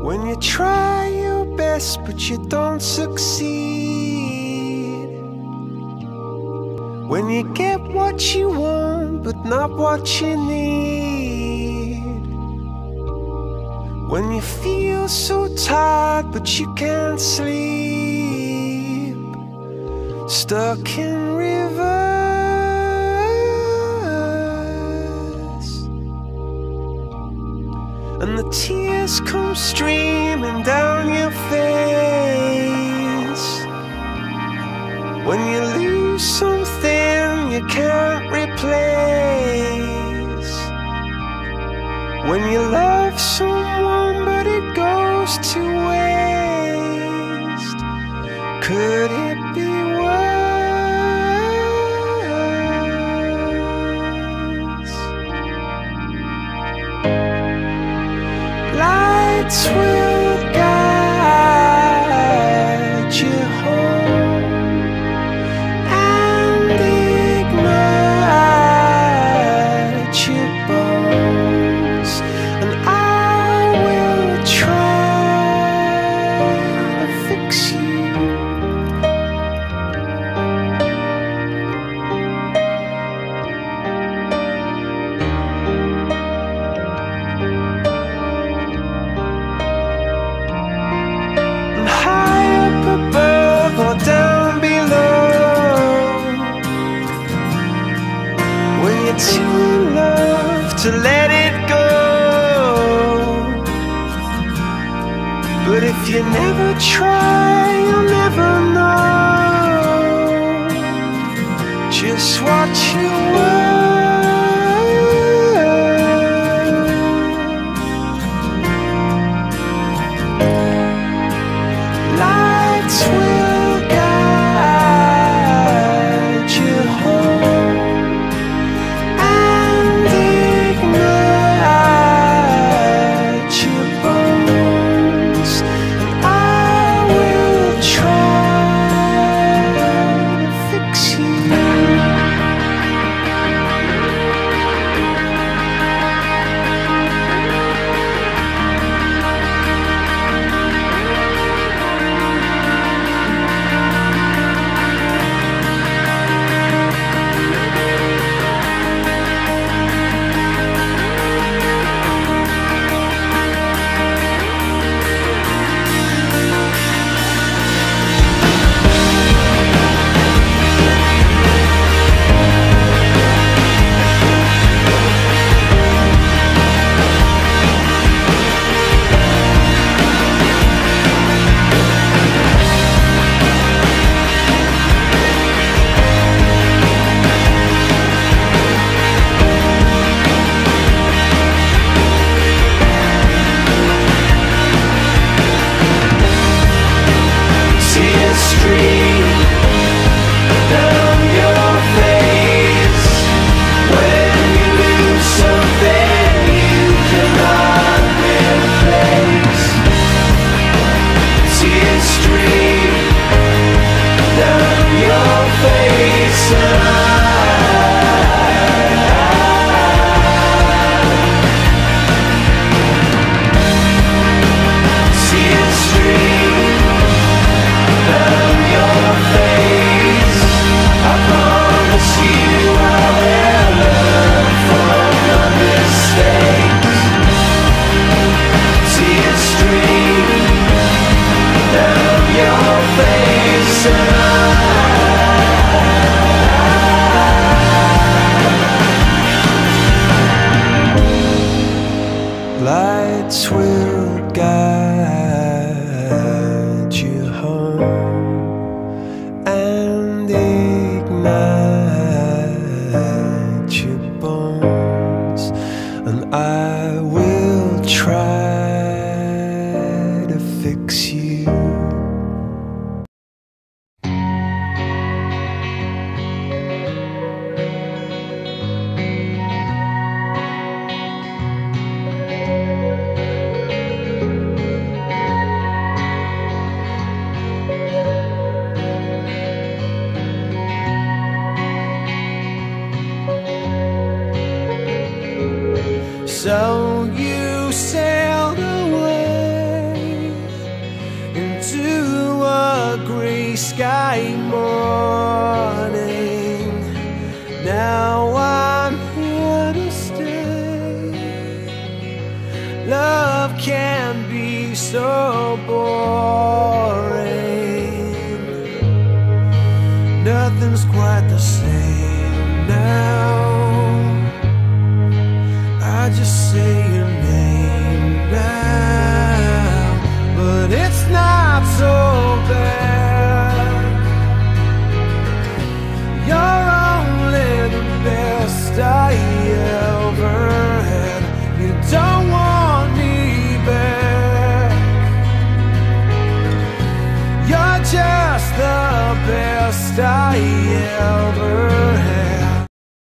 When you try your best but you don't succeed. When you get what you want but not what you need. When you feel so tired but you can't sleep. Stuck in reverse. And the tears come streaming down your face. When you lose something you can't replace. When you love someone but it goes to waste. Could it be worse? Lights will guide you home and ignite your bones, and I will try to fix you. Above or down below, when you're too in love to let it go. But if you never try, you'll never know just what you were. Lights will guide you home and ignite your bones, and I will try to fix you. Lights will guide you home and ignite your bones, and I will try to fix you. So you sailed away sky morning. Now I'm here to stay. Love can be so boring. Nothing's quite the same now. I just say your name now, but it's not so bad. You're only the best I ever had. You don't want me back. You're just the best I ever had.